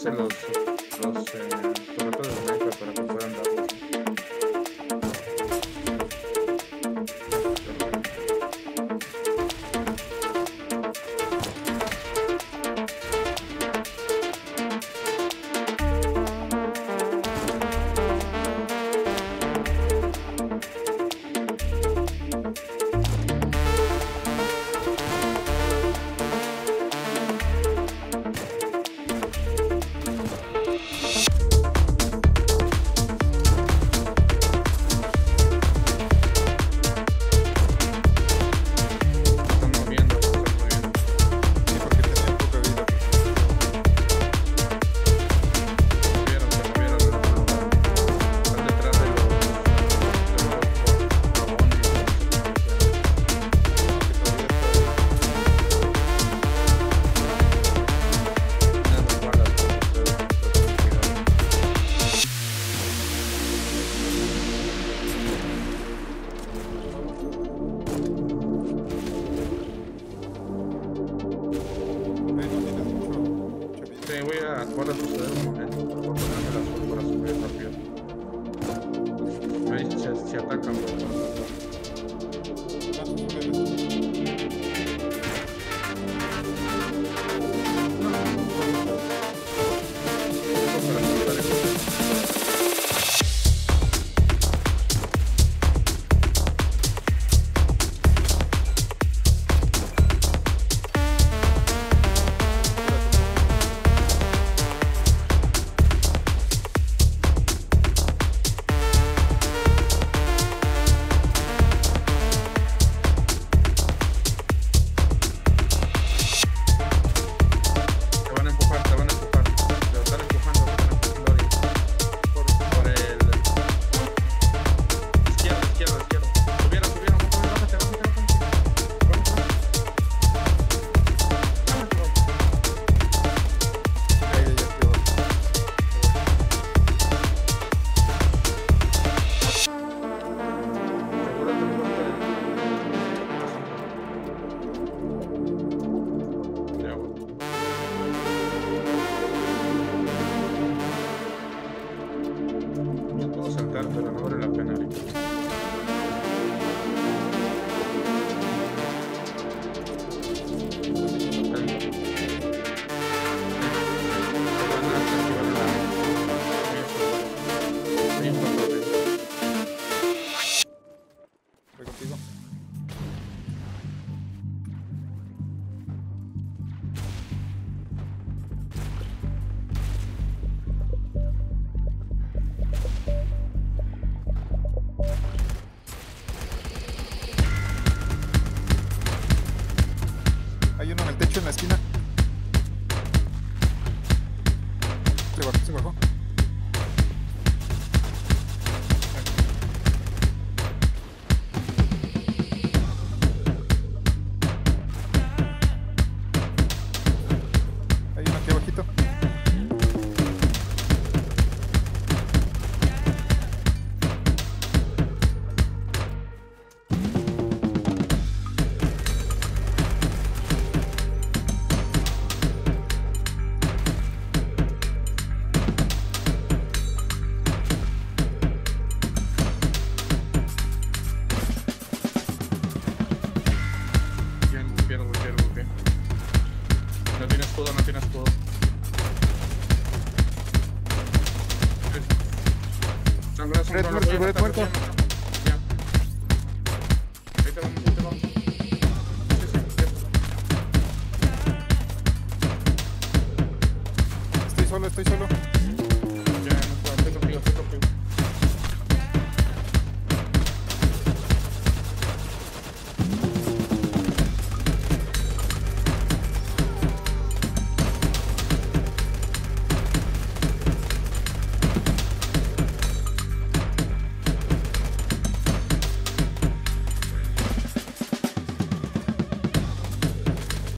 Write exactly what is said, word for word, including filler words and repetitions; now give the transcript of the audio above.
puse los, los eh, torretas de sniper para que puedan darlos. Voy a suceder un momento, voy a ponerme la azul para subir rápido. Ahí se, se atacan. Pero no vale la pena ahorita. Voy contigo. Hay uno en el techo en la esquina. Se bajó, se bajó. Hay uno aquí abajito. No tiene escudo, no tiene escudo. Sangra, sangra, Red muerto, red muerto. Ya. Ahí te vamos, ahí te vamos. Sí, sí, Estoy solo, estoy solo.